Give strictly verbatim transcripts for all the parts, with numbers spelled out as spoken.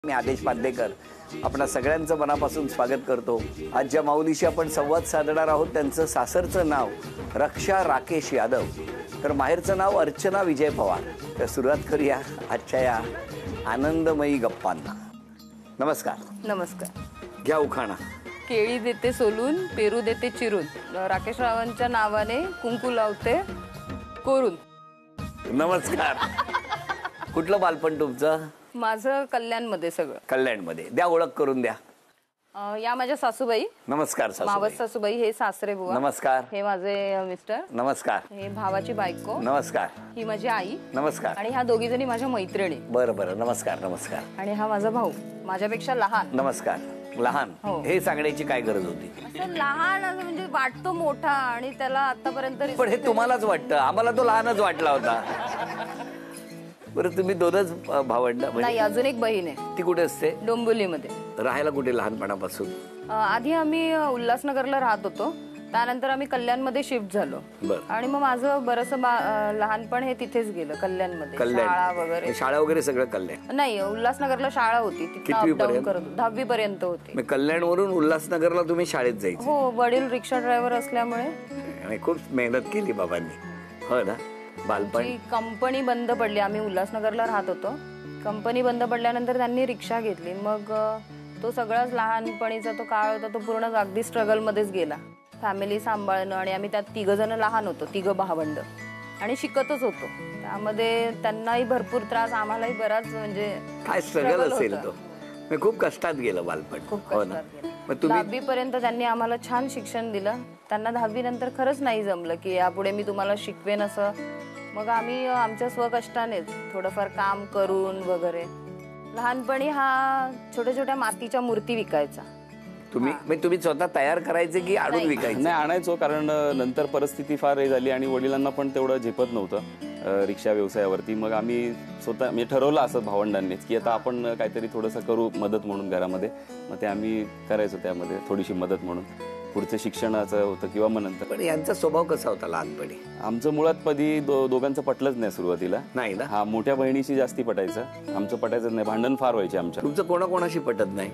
मी आदेश पांदेकर आपणा सगळ्यांचं मनापासून स्वागत करतो। आज ज्या माऊलीशी आपण संवाद साधणार आहोत त्यांचं सासरचं नाव रक्षा राकेश यादव, तर माहेरचं नाव अर्चना विजय पवार। तर सुरुवात करूया आजच्या या आनंदमयी गप्पांना। नमस्कार। नमस्कार। घ्या उखाणा। केळी देते सोलून, पेरू देते चिरून, राकेश रावांच्या नावाने कुंकू लावते कोरून। नमस्कार। कुठलं बालपण तुमचं? माझं कल्याणमध्ये सगळं। कल्याणमध्ये। द्या ओळख करून द्या। या माझ्या सासूबाई। नमस्कार सासूबाई। मावस सासूबाई, हे सासरे बुवा। नमस्कार। हे माझे मिस्टर। नमस्कार। हे भावाची बायको। नमस्कार। ही माझी आई। नमस्कार। आणि ह्या दोघी जणी माझ्या मैत्रिणी। बरं बरं, नमस्कार नमस्कार। आणि हा माझा भाऊ, माझ्यापेक्षा लहान। नमस्कार। लहान हो। हे सांगण्याची काय गरज होती? असं लहान असं म्हणजे वाटतो मोठा आणि त्याला आतापर्यंत। पण हे तुम्हालाच वाटतं, आम्हाला तो लहानच वाटला होता। बरं, तुम्ही दोनच भावंड? नाही, अजून एक बहीण आहे। ती कुठे असते? डोंबिवलीमध्ये। राहायला कुठे लहानपणापासून? आधी आम्ही उल्हासनगरला राहत होतो, त्यानंतर आम्ही कल्याणमध्ये शिफ्ट झालो। आणि मग माझं बरंच लहानपण हे तिथेच गेलं, कल्याणमध्ये। शाळा वगैरे शाळा वगैरे सगळं कल्याण? नाही, उल्हासनगरला शाळा होती, दहावी पर्यंत होती। कल्याण वरून उल्हासनगरला तुम्ही शाळेत जायचे? हो, वडील रिक्षा ड्रायव्हर असल्यामुळे। आणि खूप मेहनत केली बाबांनी, हो ना? बालपण कंपनी बंद पडली, आम्ही उल्हासनगरला राहत होतो, कंपनी बंद पडल्यानंतर त्यांनी रिक्षा घेतली। मग तो सगळाच लहानपणीचा तो काळ होता, तो पूर्ण अगदी स्ट्रगल मध्येच गेला। फॅमिली सांभाळणं, आणि आम्ही त्यात तिघ जण लहान होतो, तिघ भावंड, आणि शिकतच होतो, त्यामध्ये त्यांनाही भरपूर त्रास, आम्हालाही बराच, म्हणजे काय स्ट्रगल असेल तो? खूप कष्टात गेलं बालपण। खूप कष्टात गेलं। दहावी पर्यंत त्यांनी आम्हाला छान शिक्षण दिलं। त्यांना दहावी नंतर खरंच नाही जमलं की यापुढे मी तुम्हाला शिकवेन असं। मग आम्ही आमच्या स्वकष्टानेच थोडंफार काम करून वगैरे, लहानपणी हा छोट्या छोट्या मातीच्या मूर्ती विकायचा। तुम्ही म्हणजे तुम्ही स्वतः तयार करायचे की आणून विकायचे? नाही, आणायचो, कारण नंतर परिस्थिती फार हे झाली आणि वडिलांना पण तेवढं झेपत नव्हतं रिक्षा व्यवसायावरती। मग आम्ही स्वतः म्हणजे ठरवलं असं भावंडांनीच की आता आपण काहीतरी थोडंसं करू मदत म्हणून घरामध्ये। मग ते आम्ही करायचो त्यामध्ये थोडीशी मदत म्हणून। पुढचं शिक्षणाचं होतं किंवा मग नंतर। पण यांचा स्वभाव कसा होता लहानपणी? आमचं मुळात कधी दो दोघांचं पटलंच नाही सुरुवातीला। नाही ना? हा, मोठ्या बहिणीशी जास्ती पटायचं, आमचं पटायचं नाही, भांडण फार व्हायचे आमच्या। तुमचं कोणाकोणाशी पटत नाही?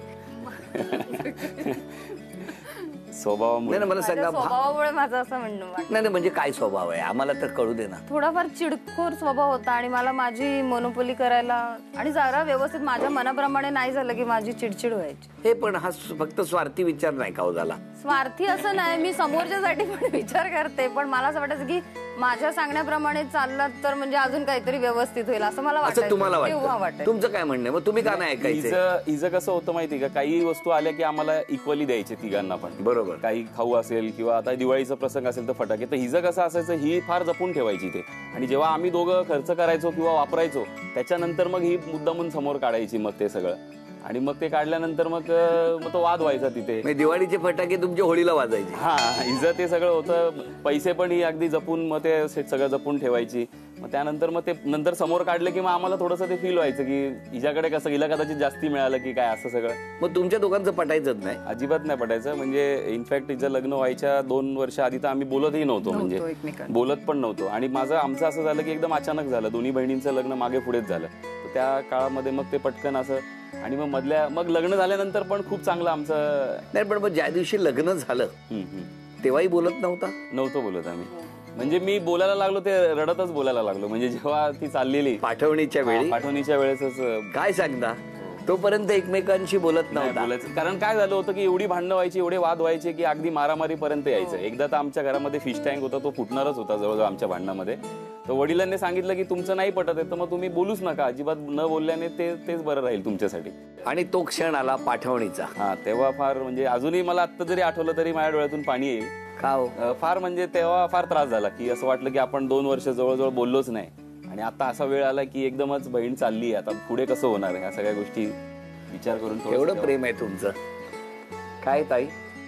स्वभावामुळे? मला सांगा। स्वभावामुळे माझं असं म्हणणं नाही नाही, म्हणजे काय स्वभाव आहे आम्हाला तर कळू दे ना। थोडाफार चिडखोर स्वभाव होता, आणि मला माझी मोनोपोली करायला, आणि जरा व्यवस्थित माझ्या मनाप्रमाणे नाही झालं की माझी चिडचिड व्हायची। हे पण हा फक्त स्वार्थी विचार नाही का हो झाला? स्वार्थी असं नाही, मी समोरच्यासाठी पण विचार करते, पण मला असं वाटायचं की माझ्या सांगण्याप्रमाणे चाललं तर म्हणजे अजून काहीतरी व्यवस्थित होईल असं मला वाटतं। तुम्हाला वाटतं? तुमचं काय म्हणणं? मग तुम्ही का नाही ऐकायचं? हिचं कसं होतं माहिती का, काही वस्तू आल्या की आम्हाला इक्वली द्यायचे तिघांना पण। बरोबर। काही खाऊ असेल किंवा आता दिवाळीचा प्रसंग असेल तर फटाके, तर हिचं कसं असायचं, ही फार जपून ठेवायची ते, आणि जेव्हा आम्ही दोघं खर्च करायचो किंवा वापरायचो त्याच्यानंतर मग ही मुद्दामून समोर काढायची मग ते सगळं, आणि मग ते काढल्यानंतर मग मग तो वाद व्हायचा तिथे। दिवाळीचे फटाके तुमच्या होळीला वाजायचे? हा, हिचं ते सगळं होतं। पैसे पण ही अगदी जपून मग ते सगळं जपून ठेवायची। मग त्यानंतर मग ते नंतर समोर काढलं की मग आम्हाला थोडंसं ते फील व्हायचं की हिच्याकडे कसं, हिला कदाचित जास्ती मिळालं की काय असं सगळं। मग तुमच्या दोघांचं पटायचंच नाही? अजिबात नाही पटायचं। म्हणजे इनफॅक्ट हिचं लग्न व्हायच्या दोन वर्ष आधी तर आम्ही बोलतही नव्हतो, म्हणजे बोलत पण नव्हतो। आणि माझं आमचं असं झालं की एकदम अचानक झालं, दोन्ही बहिणींचं लग्न मागे पुढेच झालं, तर त्या काळामध्ये मग ते पटकन असं। आणि मग मधल्या मग लग्न झाल्यानंतर पण खूप चांगलं आमचं। नाही, पण मग ज्या दिवशी लग्न झालं तेव्हाही बोलत नव्हता? नव्हतो बोलत आम्ही, म्हणजे मी बोलायला लागलो ते रडतच बोलायला लागलो, म्हणजे जेव्हा ती चाललेली पाठवणीच्या वेळी। पाठवणीच्या वेळेसच काय सांगता, तोपर्यंत एकमेकांशी बोलत नव्हता? बोलायचं, कारण काय झालं होतं की एवढी भांडणं व्हायची, एवढे वाद व्हायचे की अगदी मारामारीपर्यंत यायचं। एकदा तर आमच्या घरामध्ये फिश टँक होता, तो फुटणारच होता जवळजवळ आमच्या भांडणामध्ये। तर वडिलांनी सांगितलं की तुमचं नाही पटत आहे तर मग तुम्ही बोलूच नका, अजिबात न बोलल्याने ते तेच बरं राहील तुमच्यासाठी। आणि तो क्षण आला पाठवणीचा। हा, तेव्हा फार, म्हणजे अजूनही मला आत्ता जरी आठवलं तरी माझ्या डोळ्यातून पाणी येईल। का हो? फार, म्हणजे तेव्हा फार त्रास झाला की असं वाटलं की आपण दोन वर्ष जवळजवळ बोललोच नाही, आणि आता असा वेळ आला की एकदमच बहीण चालली, आता पुढे कसं होणार आहे, ह्या सगळ्या गोष्टी विचार करून। एवढं प्रेम आहे तुमचं? काय ताई?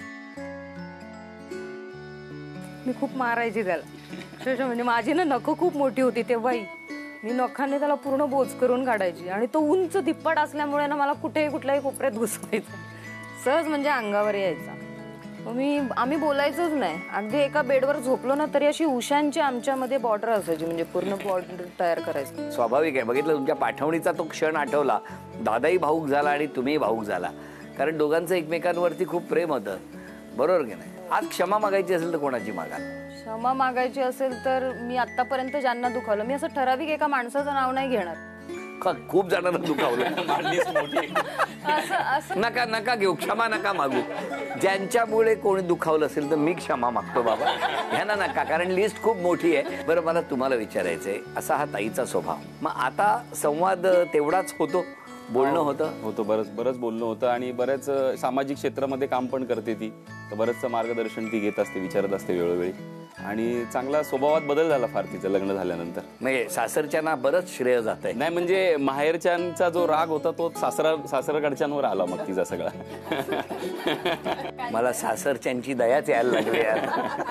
मी खूप मारायची त्याला, म्हणजे माझी ना नखं खूप मोठी होती तेव्हाही, मी नखाने त्याला पूर्ण बोच करून काढायची, आणि तो उंच धिप्पाड असल्यामुळे ना मला कुठेही कुठल्याही कोपऱ्यात घुसवायचा, सहज म्हणजे अंगावर यायचा। मी आम्ही बोलायचोच नाही. अगदी एका बेडवर झोपलो ना तरी अशी उशांची आमच्यामध्ये बॉर्डर असायची, म्हणजे पूर्ण बॉर्डर तयार करायचं. स्वाभाविक आहे. बघितलं तुमच्या पाठवणीचा तो क्षण आठवला, दादाही भाऊक झाला आणि तुम्ही भाऊक झाला, कारण दोघांचं एकमेकांवरती खूप प्रेम होतं, बरोबर की नाही? आज क्षमा मागायची असेल तर कोणाची मागाल? क्षमा मागायची असेल तर मी आतापर्यंत ज्यांना दुखावलं, मी असं ठराविक एका माणसाचं नाव नाही घेणार. का खूप जणांना दुखावलं? असं असं नका नका घेऊ, क्षमा नका मागू. ज्यांच्यामुळे कोणी दुखावलं असेल तर मी क्षमा मागतो बाबा, ह्यांना नका, कारण लिस्ट खूप मोठी आहे. बरं, मला तुम्हाला विचारायचंय, असा हा ताईचा स्वभाव, मग आता संवाद तेवढाच होतो, बोलणं होतं होतं बरंच बरंच बोलणं होतं आणि बऱ्याच अ, सामाजिक क्षेत्रामध्ये काम पण करते ती, तर बरंचसं मार्गदर्शन ती घेत असते, विचारत असते वेळोवेळी, आणि चांगला स्वभावात बदल झाला फार तिचं लग्न झाल्यानंतर. म्हणजे सासरच्यांना बरंच श्रेय जात आहे. नाही म्हणजे माहेरच्यांचा जो राग होता तो सासरा सासरकडच्यांवर आला मग तिचा सगळा. मला सासरच्यांची दयाच यायला लागली यार.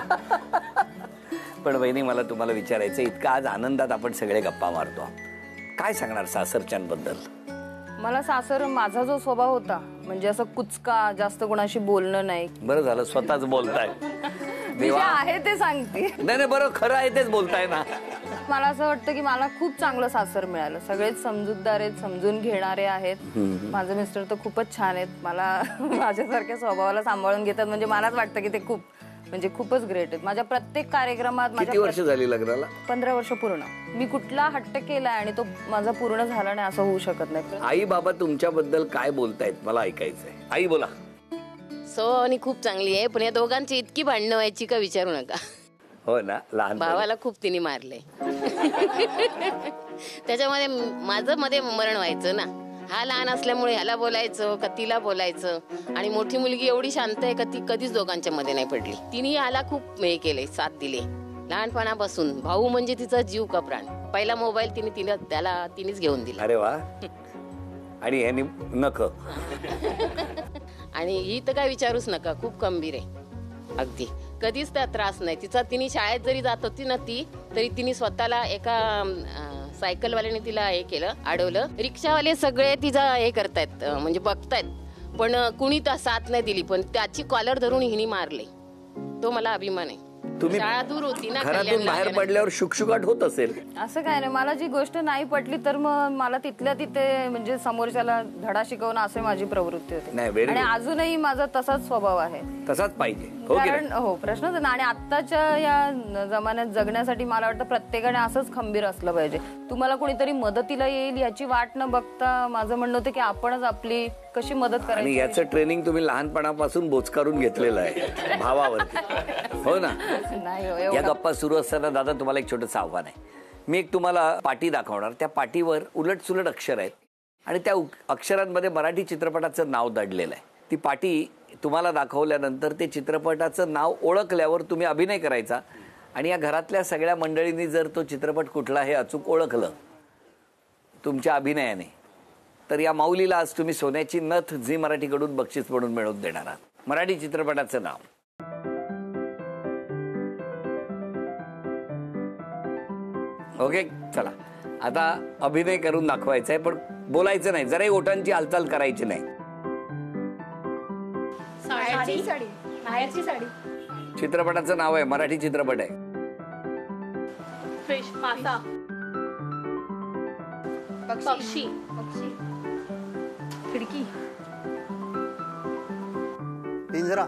पण वहिनी, मला तुम्हाला विचारायचं, इतका आज आनंदात आपण सगळे गप्पा मारतो, काय सांगणार सासरच्यांबद्दल? मला सासर, माझा जो स्वभाव होता म्हणजे असं कुचका, जास्त कोणाशी बोलणं नाही. बरं झालं स्वतःच बोलताय. मी जे आहे ते सांगते. नाही नाही, बरं, खरं आहे तेच बोलताय ना. मला असं वाटतं की मला खूप चांगलं सासर मिळालं. सगळेच समजूतदार आहेत, समजून घेणारे आहेत. माझे मिस्टर तर खूपच छान आहेत, मला माझ्यासारख्या स्वभावाला सांभाळून घेतात, म्हणजे मलाच वाटतं की ते खूप म्हणजे खूपच ग्रेट आहेत. माझ्या प्रत्येक कार्यक्रमात किती वर्ष झाली लग्नाला? पंधरा वर्ष पूर्ण. मी कुठला हट्ट केला आणि तो माझा पूर्ण झाला नाही असं होऊ शकत नाही. आई बाबा तुमच्याबद्दल काय बोलतायत मला ऐकायचंय. आई बोला. सो आणि खूप चांगली आहे, पण या दोघांची इतकी भांडणं व्हायची का विचारू नका. हो ना, लहान भावाला खूप तिने मारले. त्याच्यामध्ये माझं मध्ये मरण व्हायचं ना. हा लहान असल्यामुळे ह्याला बोलायचं का तिला बोलायचं, आणि मोठी मुलगी एवढी शांत आहे का ती कधीच दोघांच्या मध्ये नाही पडली. तिने ह्याला खूप हे केले, साथ दिले लहानपणापासून. भाऊ म्हणजे तिचा जीव का प्राण. पहिला मोबाईल तिने तिला त्याला तिनेच घेऊन दिला. अरे वा. आणि ह्यानी नख. आणि ही तर काय विचारूच नका, खूप गंभीर आहे अगदी. कधीच त्या त्रास नाही तिचा. तिने शाळेत जरी जात होती ना ती, तरी तिने स्वतःला एका सायकलवाल्याने तिला हे केलं, अडवलं. रिक्षावाले सगळे तिचा हे करतायत, म्हणजे बघतायत, पण कुणी त्या साथ नाही दिली. पण त्याची कॉलर धरून हिने मारले. तो मला अभिमान आहे. तुम्ही शाळा दूर होती ना, घरातून बाहेर पडल्यावर शुकशुकाट होत असेल. असं काय नाही, मला जी गोष्ट नाही पटली तर मग मला तिथल्या तिथे म्हणजे समोरच्याला धडा शिकवणं असे माझी प्रवृत्ती नाही, होती. very आणि good. अजूनही माझा तसाच स्वभाव आहे. तसाच पाहिजे, हो की कारण नाही? हो, प्रश्नच नाही. आणि आत्ताच्या या जमान्यात जगण्यासाठी मला वाटतं प्रत्येकाने असंच खंबीर असलं पाहिजे. तुम्हाला कोणीतरी मदतीला येईल याची वाट न बघता माझं म्हणणं होतं की आपणच आपली कशी मदत आणि करायची. याचं ट्रेनिंग तुम्ही लहानपणापासून बोचकारून घेतलेलं आहे भावावरती, हो ना? नाही हो, या एवढं गप्पा सुरू असताना दादा तुम्हाला एक छोटंसं आव्हान आहे. मी एक तुम्हाला पाटी दाखवणार, त्या पाटीवर उलट सुलट अक्षर आहेत आणि त्या अक्षरांमध्ये मराठी चित्रपटाचं नाव दडलेलं आहे. ती पाटी तुम्हाला दाखवल्यानंतर ते चित्रपटाचं नाव ओळखल्यावर तुम्ही अभिनय करायचा, आणि या घरातल्या सगळ्या मंडळींनी जर तो चित्रपट कुठला हे अचूक ओळखलं तुमच्या अभिनयाने, तर या माऊलीला आज तुम्ही सोन्याची नथ झी मराठीकडून बक्षीस म्हणून मिळवून देणार आहात. मराठी चित्रपटाचं नाव. ओके, चला आता अभिनय करून दाखवायचा आहे, पण बोलायचं नाही, जराही ओठांची हालचाल करायची नाही. चित्रपटाचं नाव आहे, मराठी चित्रपट आहे. फिश, मासा, पक्षी, खिडकी, पिंजरा.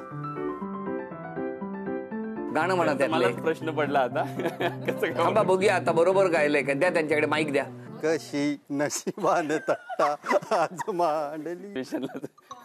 गाणं म्हणा त्यातले. मलाच प्रश्न पडला आता. कसं काय? थांबा बघूया आता बरोबर गायलंय का. द्या त्यांच्याकडे माईक द्या. कशी नशिबान तट्टा आज मांडली. पेशंटला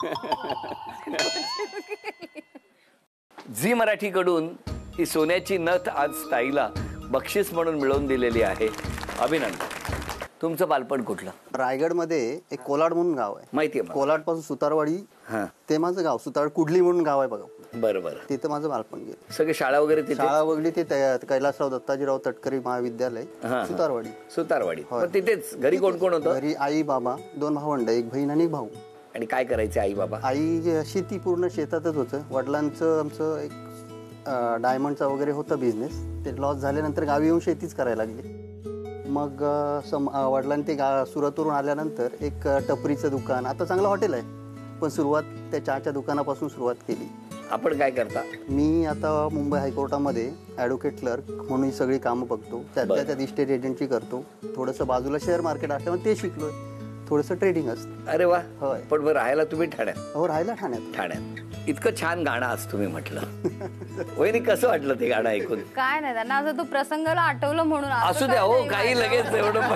झी मराठीकडून ही सोन्याची नथ आज ताईला बक्षीस म्हणून मिळवून दिलेली आहे. अभिनंदन. तुमचं बालपण कुठलं? रायगडमध्ये एक कोलाड म्हणून गाव आहे. माहितीये मला. कोलाड पासून सुतारवाडी, हा, ते माझं गाव. सुतार कुडली म्हणून गाव आहे बघा, बरं बरं. तिथं माझं बालपण गेलं. सगळे शाळा वगैरे तिथे? शाळा वगैरे ते त्या- कैलासराव दत्ताजीराव तटकरी महाविद्यालय, हा. सुतारवाडी. सुतारवाडी. होय. मग तिथेच घरी कोण कोण होतं? घरी आई बाबा, दोन भावंड, एक बहीण आणि एक भाऊ. आणि काय करायचे आई बाबा? आई शेती, पूर्ण शेतातच होतं. वडिलांचं आमचं एक डायमंडचा वगैरे होता बिझनेस. ते लॉस झाल्यानंतर गावी येऊन शेतीच करायला लागली. मग अ, सम अ, वडिलांनी ते गा सुरतवरून आल्यानंतर एक अ, टपरीचं दुकान, आता चांगलं हॉटेल आहे, पण सुरुवात त्या चहाच्या दुकानापासून सुरुवात केली. आपण काय करता? मी आता मुंबई हायकोर्टामध्ये ॲडव्होकेट क्लर्क म्हणून ही सगळी कामं बघतो. त्यातल्या त्यात इस्टेट एजंटची करतो. थोडंसं बाजूला शेअर मार्केट असल्यामुळे ते शिकलोय. थोडंसं ट्रेडिंग असतं. अरे वा. होय. पण मग राहायला तुम्ही ठाण्यात? हो, राहायला ठाण्यात. ठाण्यात. इतकं छान गाणं आज तुम्ही म्हटलं. वहिनी कसं वाटलं ते गाणं ऐकून? काय नाही, त्यांना असं तो प्रसंगाला आठवलं म्हणून. असं असू द्या काय हो, नाही काही गाणं. लगेच एवढं.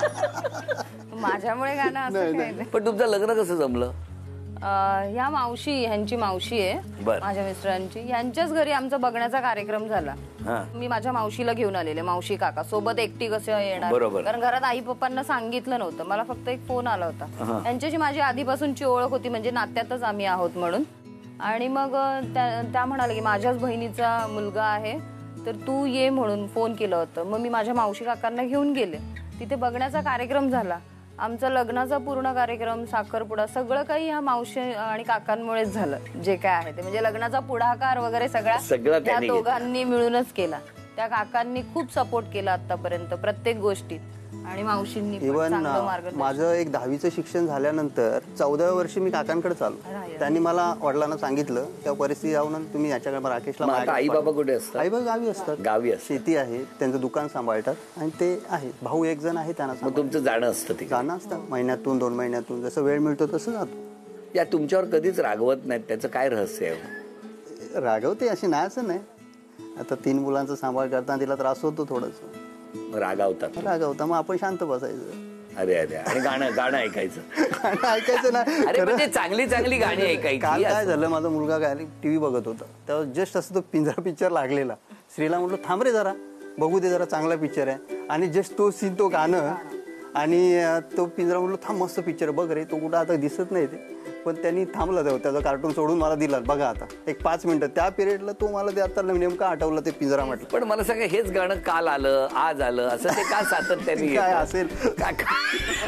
माझ्यामुळे गाणं असं काही नाही. पण तुमचं लग्न कसं जमलं? अं, ह्या मावशी, ह्यांची मावशी आहे बर. माझ्या मिस्टरांची, यांच्याच घरी आमचा बघण्याचा कार्यक्रम झाला. हा. मी माझ्या मावशीला घेऊन आलेले, मावशी काका सोबत एकटी कसं येणार, बरोबर. कारण घरात आई पप्पांना सांगितलं नव्हतं. मला फक्त एक फोन आला होता. त्यांच्याशी माझी आधीपासूनची ओळख होती, म्हणजे नात्यातच आम्ही आहोत म्हणून. आणि मग अं, त्या त्या म्हणाल्या की माझ्याच बहिणीचा मुलगा आहे, तर तू ये म्हणून फोन केलं होतं. मग मी माझ्या मावशी काकांना घेऊन गेले. तिथे बघण्याचा कार्यक्रम झाला. आमचा लग्नाचा पूर्ण कार्यक्रम, साखरपुडा, सगळं काही ह्या मावशी आणि काकांमुळेच झालं. जे काय आहे ते म्हणजे लग्नाचा पुढाकार वगैरे सगळा सगळं त्या त्यांनी घेतलं. दोघांनी मिळूनच केला. त्या काकांनी खूप सपोर्ट केला आतापर्यंत प्रत्येक गोष्टीत, आणि मावशींनी पण इव्हन चांगलं मार्गदर्शन. माझं एक दहावीचं शिक्षण झाल्यानंतर चौदाव्या वर्षी मी काकांकडे चालू. त्यांनी मला वडिलांना सांगितलं त्या परिस्थिती जाऊन तुम्ही याच्याकडे राकेशला मग आता आई बाबा कुठे असतात? आई बाबा गावी असतात. गावी असतात. शेती आहे, त्यांचं दुकान सांभाळतात आणि ते आहे. भाऊ एक जण आहे त्यांना मग सांभाळतात. तुमचं जाणं असतं तिकडे? जाणं असतं महिन्यातून दोन महिन्यातून जसं वेळ मिळतो तसं जातो. या तुमच्यावर कधीच रागवत नाहीत, त्याचं काय रहस्य आहे? रागवते अशी नाही असं नाही. आता तीन मुलांचा सांभाळ करताना तिला त्रास होतो थोडंसं, रागावतात? रागवता मग आपण शांत बसायचं. अरे अरे. आणि गाणं गाणं ऐकायचं? गाणं ऐकायचं ना. अरे म्हणजे चांगली चांगली गाणी काल ऐकायची. काय झालं, माझा मुलगा काय टीव्ही बघत होता, तेव्हा जस्ट असं तो पिंजरा पिक्चर लागलेला. श्रीला म्हटलं थांब रे जरा, बघू दे जरा, चांगला पिक्चर आहे. आणि जस्ट तो सीन, तो गाणं, आणि तो पिंजरा म्हटलं थांब, मस्त पिक्चर बघ रे. तो कुठं आता दिसत नाही ते, पण त्यांनी थांबला तेव्हा, त्याचा कार्टून सोडून मला दिला. बघा आता एक पाच मिनिटं त्या पिरियडला तो मला ते आता नेमकं आठवलं ते पिंजरा म्हटलं. पण मला सांगा, हेच गाणं काल आलं, आज आलं, असं ते का सातत्याने काय येतं? असेल का- का-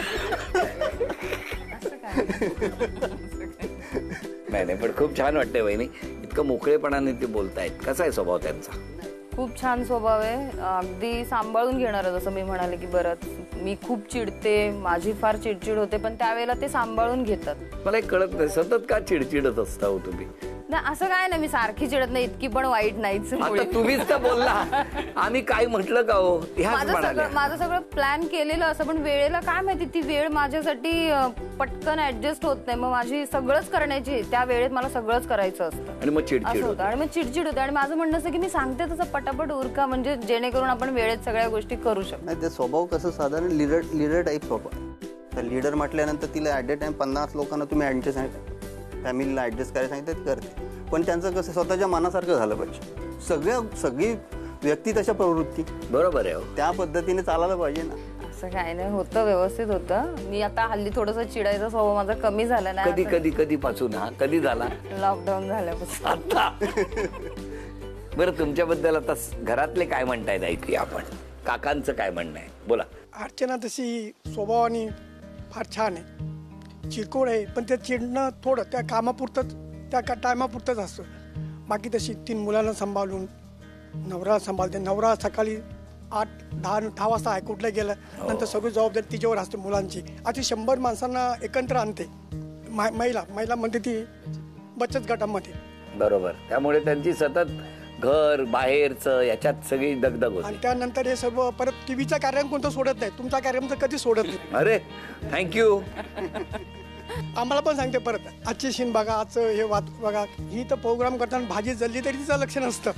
नाही नाही, पण खूप छान वाटतंय वहिनी, इतकं मोकळेपणाने ते बोलतायत. कसा आहे स्वभाव त्यांचा? खूप छान स्वभाव आहे, अगदी सांभाळून घेणार. जसं मी म्हणाले की बरंच मी खूप चिडते, माझी फार चिडचिड होते, पण त्यावेळेला ते सांभाळून घेतात. मला एक कळत नाही, सतत का चिडचिडत असता हो तुम्ही? नाही असं काय नाही, मी सारखी चिडत नाही, इतकी पण वाईट नाहीच. आता तुम्हीच तर बोलला, आम्ही काय म्हटलं का हो? ह्याच माझं म्हणाल्या. सगळं माझं सगळं प्लॅन केलेलं असं, पण वेळेला काय माहिती ती वेळ माझ्यासाठी अं, पटकन ऍडजस्ट होत नाही. मग माझी सगळंच करण्याची, त्या वेळेत मला सगळंच करायचं असतं. आणि मग असं चिडचिड होतं, आणि मग चिडचिड होते. आणि माझं म्हणणं असं की मी सांगते तसं पटापट उरका, म्हणजे जेणेकरून आपण वेळेत सगळ्या गोष्टी करू शकतो. नाही, ते स्वभाव कसं साधारण लीडर लीडर टाईप स्वभाव. तर लीडर म्हटल्यानंतर तिला ॲट अ टाइम पन्नास लोकांना तुम्ही ॲडजस्ट सांगितलं, फॅमिलीला ॲडजस्ट करायला सांगितलं करते. पण त्यांचं कसं स्वतःच्या मनासारखं झालं पाहिजे. सगळ्या सगळी व्यक्ती तशा प्रवृत्ती, बरोबर आहे हो. त्या पद्धतीने चालायला पाहिजे ना. असं काय नाही, होतं व्यवस्थित होतं. मी आता हल्ली थोडंसं चिडायचा स्वभाव माझा कमी झाला नाही. कधी कधी कधी पासून हा कधी झाला? लॉकडाऊन झाल्यापासून. आता बरं, तुमच्याबद्दल आता घरातले काय म्हणतायत ऐकूया आपण. काकांचं काय म्हणणं आहे, बोला. अर्चना तशी स्वभावाने फार छान आहे, चिरकोड आहे, पण ते चिडणं थोडं त्या कामापुरतंच, त्या का टायमापुरतंच असतं. बाकी तशी तीन मुलांना सांभाळून नवरा सांभाळते. नवरा सकाळी आठ दहा दहा वाजता हायकोर्टला गेलं, नंतर सगळी जबाबदारी तिच्यावर असते मुलांची. अशी शंभर माणसांना एकत्र आणते. मा महिला महिला म्हणते ती बचत गटामध्ये. बरोबर, त्यामुळे त्यांची सतत घर बाहेरचं याच्यात सगळी दगदग होती. आणि त्यानंतर हे सर्व परत टीव्हीचा कार्यक्रम कोणतं सोडत नाही, तुमचा कार्यक्रम तर कधी सोडत नाही. अरे थँक्यू. आम्हाला पण सांगते परत, आजची सीन बघा, आजचं हे वाद बघा. ही तर प्रोग्राम करताना भाजी जळली तरी तिचं लक्ष नसतं.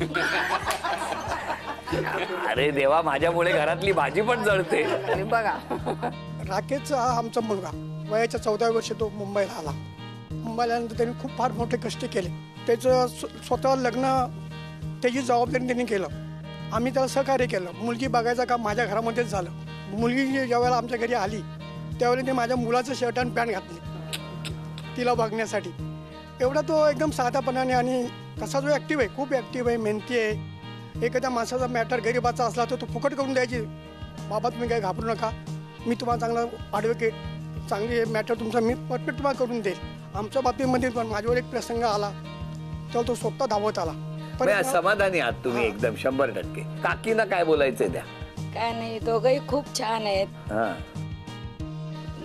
अरे देवा, माझ्यामुळे घरातली भाजी पण जळते. आणि बघा, राकेश हा आमचा मुलगा, वयाच्या चौदाव्या वर्षी तो मुंबईला आला. मुंबईला आल्यानंतर त्यांनी खूप फार मोठे कष्ट केले. त्याचं स्वतः लग्न, त्याची जबाबदारी त्यांनी केलं. आम्ही त्याला सहकार्य केलं. मुलगी बघायचं काम माझ्या घरामध्येच झालं. मुलगी ज्यावेळेला आमच्या घरी आली त्यावेळेला ते माझ्या मुलाचं शर्ट आणि पॅन्ट घातली तिला बघण्यासाठी. एवढा तो एकदम साधापणाने, आणि तसा जो ॲक्टिव्ह आहे, खूप ॲक्टिव्ह आहे, मेहनती आहे. एखाद्या माणसाचा मॅटर गरीबाचा असला तर तो फुकट करून द्यायची. बाबा तुम्ही काही घाबरू नका, मी तुम्हाला चांगला ॲडव्होकेट, चांगली मॅटर तुमचा मी परफेक्ट तुम्हाला करून देईल. आमच्या बाबतीमध्ये पण माझ्यावर एक प्रसंग आला तेव्हा तो स्वतः धावत आला. पण समाधानी आहात तुम्ही एकदम शंभर टक्के. काकीना काय बोलायचंय त्या? काय नाही, दोघंही खूप छान आहेत. हा.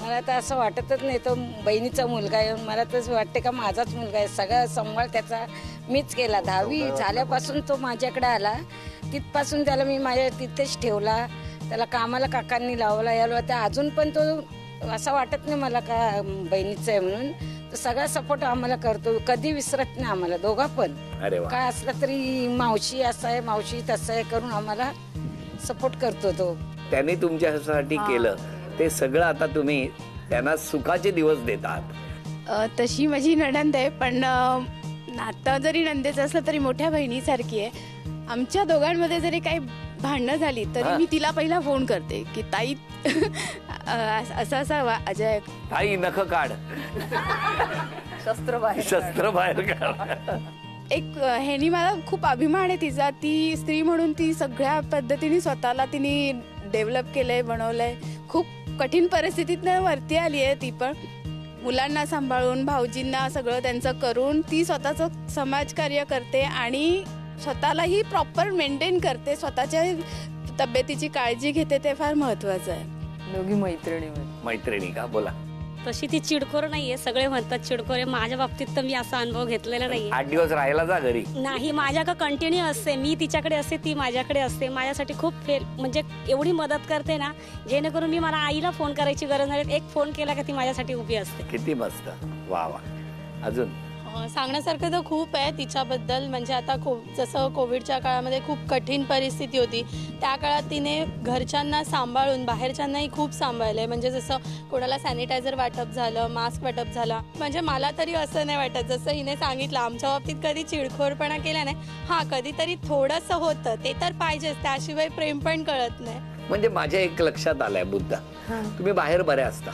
मला तर असं वाटतच नाही तो बहिणीचा मुलगा आहे. मला तर वाटते का माझाच मुलगा आहे. सगळा सांभाळ त्याचा मीच केला. दहावी झाल्यापासून तो माझ्याकडे आला, तिथपासून त्याला मी माझ्या तिथेच ठेवला. त्याला कामाला काकांनी लावला याला. त्या अजून पण तो असं वाटत नाही मला का बहिणीचं आहे म्हणून. तो सगळा सपोर्ट आम्हाला करतो, कधी विसरत नाही आम्हाला दोघा पण. अरे वा. काय असलं तरी मावशी असं आहे, मावशी तसं आहे करून आम्हाला सपोर्ट करतो तो. त्यांनी तुमच्यासाठी केलं ते सगळं आता तुम्ही त्यांना सुखाचे दिवस देतात. अ, तशी माझी नणंद आहे, पण अ, नातं जरी नंदेचं असलं तरी मोठ्या बहिणीसारखी आहे. आमच्या दोघांमध्ये जरी काही भांडणं झाली तरी हा. मी तिला पहिला फोन करते की ताई अ, असं असं वा- अजय ताई नख काढ, शस्त्र बाहेर शस्त्र बाहेर काढ. एक अ, ह्यानी मला खूप अभिमान आहे तिचा. ती स्त्री म्हणून ती सगळ्या पद्धतीने स्वतःला तिने डेव्हलप केलंय, बनवलंय. खूप कठीण परिस्थितीतनं वरती आली आहे ती पण. मुलांना सांभाळून, भाऊजींना सगळं त्यांचं करून ती स्वतःचं समाजकार्य करते आणि स्वतःलाही प्रॉपर मेंटेन करते. स्वतःच्या तब्येतीची काळजी घेते, ते फार महत्वाचं आहे. दोघी मैत्रिणी मैत्रिणी का? बोला. तशी ती चिडखोर नाहीये. सगळे म्हणतात चिडखोर आहे. माझ्या बाबतीत तर मी असा अनुभव घेतलेला नाहीये. आठ दिवस राहायला जा घरी. नाही, माझ्याकडे कंटिन्यू असते. मी तिच्याकडे असते, ती माझ्याकडे असते. माझ्यासाठी खूप फेल म्हणजे एवढी मदत करते ना, जेणेकरून मी मला आईला फोन करायची गरज नाही. एक फोन केला का ती माझ्यासाठी उभी असते. किती मस्त. वा वा. अजून सांगण्यासारखं तर खूप आहे तिच्याबद्दल. म्हणजे आता को जसं कोविडच्या काळामध्ये खूप कठीण परिस्थिती होती, त्या काळात तिने घरच्यांना सांभाळून बाहेरच्यांनाही खूप सांभाळलं आहे. म्हणजे जसं कोणाला सॅनिटायझर वाटप झालं, मास्क वाटप झाला. म्हणजे मला तरी असं नाही वाटत, जसं हिने सांगितलं आमच्या बाबतीत कधी चिडखोरपणा केला नाही. हां, कधीतरी थोडंसं होतं, ते तर पाहिजेच, त्याशिवाय प्रेम पण कळत नाही. म्हणजे माझ्या एक लक्षात आलंय बुद्धा, तुम्ही बाहेर बऱ्या असता.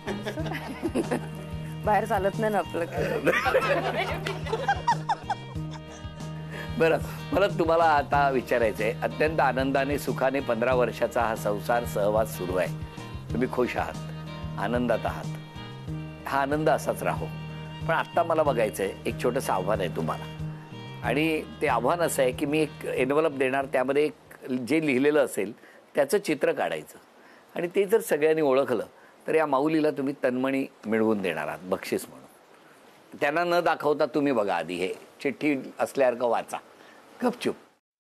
बाहेर चालत नाही ना आपलं. बरं, मला तुम्हाला आता विचारायचंय, अत्यंत आनंदाने सुखाने पंधरा वर्षाचा हा संसार सहवास सुरू आहे. तुम्ही खुश आहात, आनंदात आहात. हा आनंद असाच राहो. पण आत्ता मला बघायचंय, एक छोटंसं आव्हान आहे तुम्हाला. आणि ते आव्हान असं आहे की मी एक एनव्हलप देणार, त्यामध्ये एक जे लिहिलेलं असेल त्याचं चित्र काढायचं. आणि ते जर सगळ्यांनी ओळखलं तर या माऊलीला तुम्ही तन्मणी मिळवून देणार आहात बक्षीस म्हणून. त्यांना न दाखवता तुम्ही बघा आधी, हे चिठ्ठी असल्यासारखं वाचा गपचूप.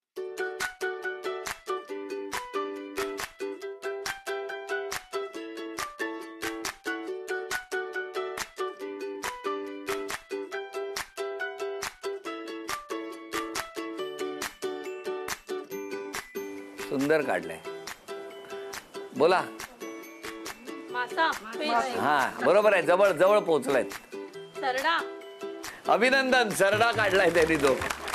सुंदर काढलंय. बोला. हा, बरोबर आहे. जवळ जवळ पोहोचलायत. सरडा. अभिनंदन. सरडा काढलाय त्यांनी तो.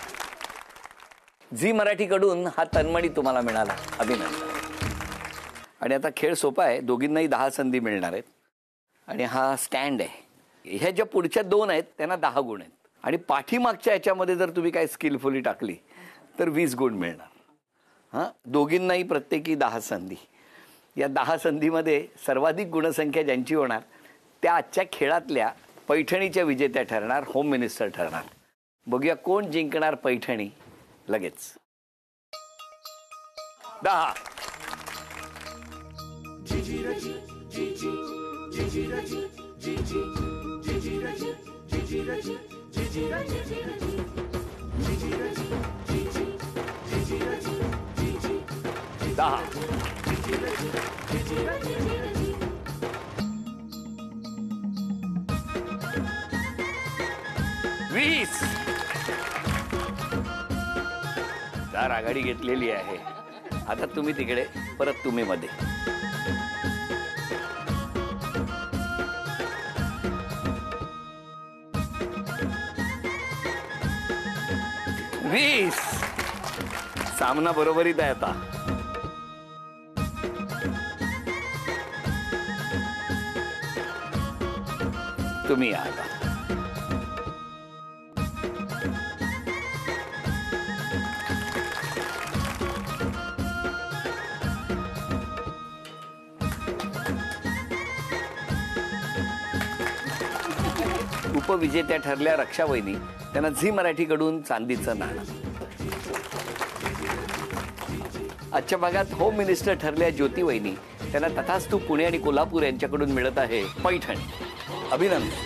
झी मराठीकडून हा तन्मणी तुम्हाला मिळाला. अभिनंदन. आणि आता खेळ सोपा आहे. दोघींनाही दहा संधी मिळणार आहेत. आणि हा स्टँड आहे. ह्या ज्या पुढच्या दोन आहेत त्यांना दहा गुण आहेत. आणि पाठीमागच्या याच्यामध्ये जर तुम्ही काय स्किलफुली टाकली तर वीस गुण मिळणार. हां, दोघींनाही प्रत्येकी दहा संधी. या दहा संधीमध्ये सर्वाधिक गुणसंख्या ज्यांची होणार त्या आजच्या खेळातल्या पैठणीच्या विजेत्या ठरणार, होम मिनिस्टर ठरणार. बघूया कोण जिंकणार पैठणी लगेच. दहा. दहा. वीस. चार आघाडी घेतलेली आहे. आता तुम्ही तिकडे, परत तुम्ही मध्ये. वीस. सामना बरोबरीत आहे आता. तुम्ही आता. उपविजेत्या ठरल्या रक्षा वहिनी, त्यांना झी मराठीकडून चांदीचं नाणं. आजच्या भागात होम मिनिस्टर ठरल्या ज्योती वहिनी, त्यांना तथास्तु पुणे आणि कोल्हापूर यांच्याकडून मिळत आहे पैठणी. अभिनंदन.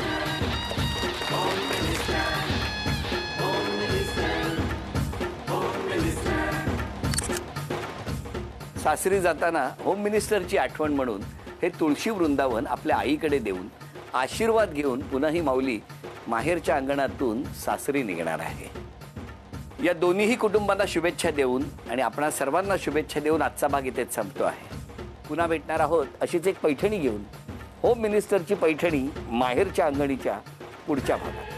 सासरी जाताना होम मिनिस्टरची आठवण म्हणून हे तुळशी वृंदावन आपल्या आईकडे देऊन आशीर्वाद घेऊन पुन्हा ही माऊली माहेरच्या अंगणातून सासरी निघणार आहे. या दोन्हीही कुटुंबांना शुभेच्छा देऊन आणि आपणा सर्वांना शुभेच्छा देऊन आजचा भाग इथेच संपतो आहे. पुन्हा भेटणार आहोत अशीच एक पैठणी घेऊन. होम मिनिस्टरची पैठणी माहेरच्या अंगणीच्या पुढच्या भागात.